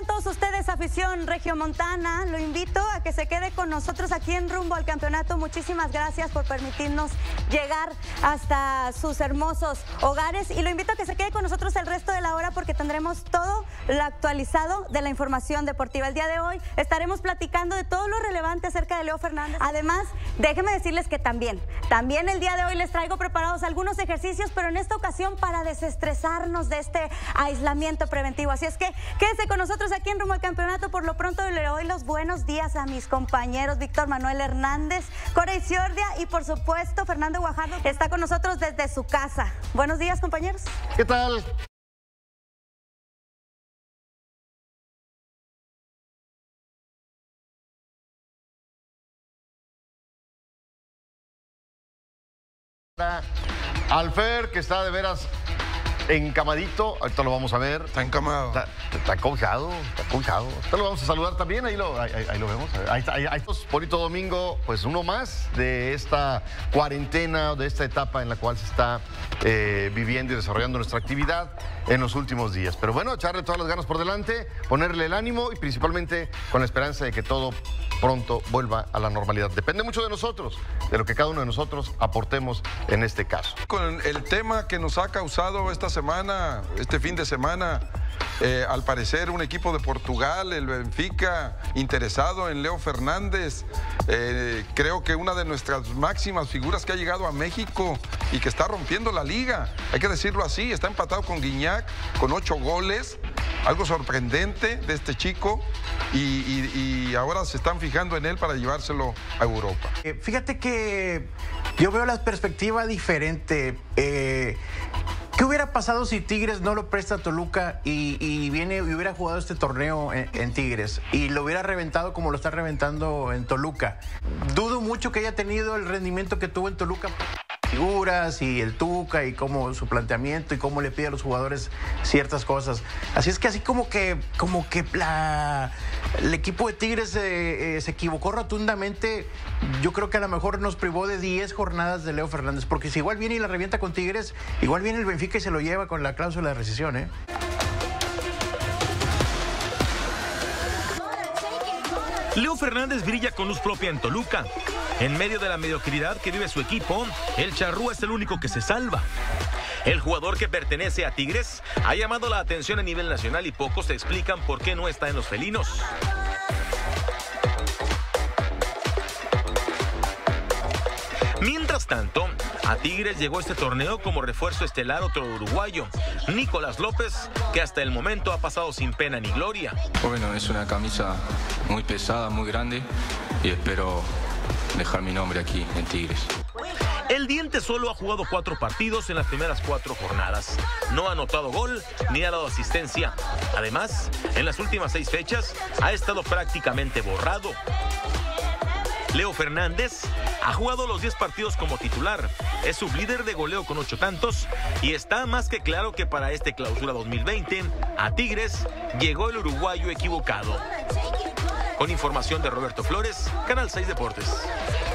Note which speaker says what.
Speaker 1: todos ustedes, afición regiomontana? Lo invito a que se quede con nosotros aquí en Rumbo al Campeonato. Muchísimas gracias por permitirnos llegar hasta sus hermosos hogares y lo invito a que se quede con nosotros el resto de la hora porque tendremos todo lo actualizado de la información deportiva. El día de hoy estaremos platicando de todo lo relevante acerca de Leo Fernández. Además, déjenme decirles que también el día de hoy les traigo preparados algunos ejercicios, pero en esta ocasión para desestresarnos de este aislamiento preventivo. Así es que quédense con nosotros aquí en Rumbo al Campeonato. Por lo pronto le doy los buenos días a mis compañeros Víctor Manuel Hernández, Corey Ciordia y por supuesto Fernando Guajardo está con nosotros desde su casa. Buenos días, compañeros.
Speaker 2: ¿Qué tal? Alfer, que está de veras encamadito, ahorita lo vamos a ver.
Speaker 3: Está encamado.
Speaker 2: Está cobijado, está cobijado. Ahorita lo vamos a saludar también, ahí lo vemos. Ahí está, bonito domingo, pues uno más de esta cuarentena, de esta etapa en la cual se está viviendo y desarrollando nuestra actividad en los últimos días. Pero bueno, echarle todas las ganas por delante, ponerle el ánimo y principalmente con la esperanza de que todo pronto vuelva a la normalidad. Depende mucho de nosotros, de lo que cada uno de nosotros aportemos en este caso.
Speaker 3: Con el tema que nos ha causado esta semana, este fin de semana, al parecer un equipo de Portugal, el Benfica, interesado en Leo Fernández, creo que una de nuestras máximas figuras que ha llegado a México y que está rompiendo la liga, hay que decirlo así, está empatado con Guiñac, con 8 goles, algo sorprendente de este chico y ahora se están fijando en él para llevárselo a Europa.
Speaker 4: Fíjate que yo veo la perspectiva diferente. ¿Qué hubiera pasado si Tigres no lo presta a Toluca y viene y hubiera jugado este torneo en Tigres y lo hubiera reventado como lo está reventando en Toluca? Dudo mucho que haya tenido el rendimiento que tuvo en Toluca. Figuras y el Tuca y cómo su planteamiento y cómo le pide a los jugadores ciertas cosas. Así es que así como que el equipo de Tigres se equivocó rotundamente. Yo creo que a lo mejor nos privó de 10 jornadas de Leo Fernández, porque si igual viene y la revienta con Tigres, igual viene el Benfica y se lo lleva con la cláusula de rescisión, ¿eh?
Speaker 5: Leo Fernández brilla con luz propia en Toluca. En medio de la mediocridad que vive su equipo, el charrúa es el único que se salva. El jugador que pertenece a Tigres ha llamado la atención a nivel nacional y pocos se explican por qué no está en los felinos. Mientras tanto, a Tigres llegó este torneo como refuerzo estelar otro uruguayo, Nicolás López, que hasta el momento ha pasado sin pena ni gloria.
Speaker 6: Bueno, es una camisa muy pesada, muy grande y espero dejar mi nombre aquí en Tigres.
Speaker 5: El Diente solo ha jugado 4 partidos en las primeras 4 jornadas. No ha anotado gol ni ha dado asistencia. Además, en las últimas 6 fechas ha estado prácticamente borrado. Leo Fernández ha jugado los 10 partidos como titular, es sublíder de goleo con 8 tantos y está más que claro que para este clausura 2020 a Tigres llegó el uruguayo equivocado. Con información de Roberto Flores, Canal 6 Deportes.